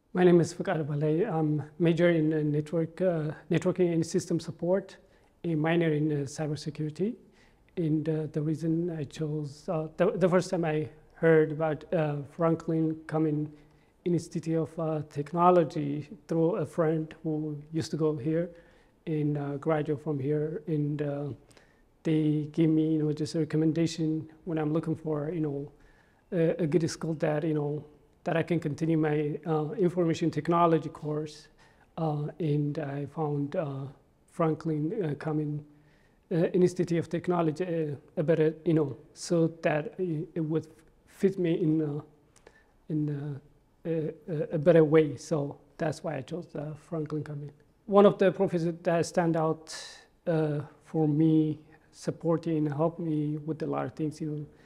My name is Fekadu Bely. I'm major in networking and system support, a minor in cybersecurity. And the reason I chose, the first time I heard about Franklin Cummings Institute of Technology through a friend who used to go here and graduate from here. And they gave me, just a recommendation when I'm looking for, a good skill that, that I can continue my information technology course, and I found Franklin Cummings Institute of Technology a better, so that it would fit me in a better way. So that's why I chose Franklin Cummings. One of the professors that stand out for me, supporting, helped me with a lot of things.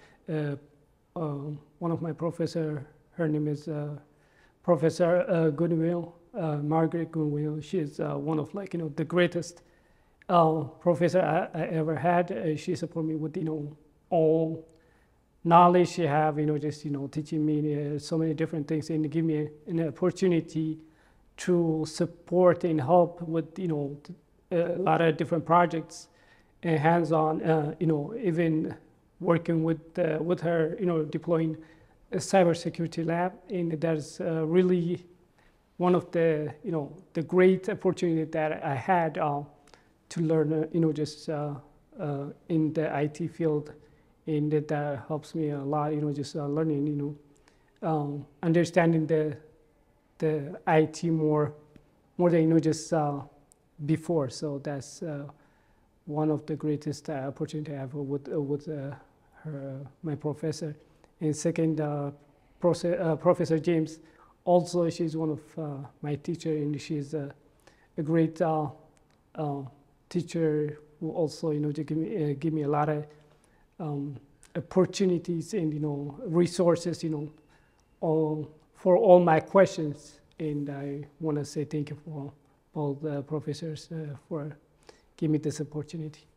One of my professors, her name is Professor Goodwin, Margaret Goodwin. She is one of the greatest professor I ever had. She supported me with all knowledge she have, just teaching me so many different things and give me an opportunity to support and help with a lot of different projects and hands-on. Even working with her, deploying a cybersecurity lab, and that's really one of the the great opportunity that I had to learn just in the IT field, and that helps me a lot. Just learning, understanding the IT more than just before. So that's one of the greatest opportunity I have with my professor. And second, Professor James, also she's one of my teacher, and she's a great teacher who also to give me a lot of opportunities and resources for all my questions. And I want to say thank you for all the professors for giving me this opportunity.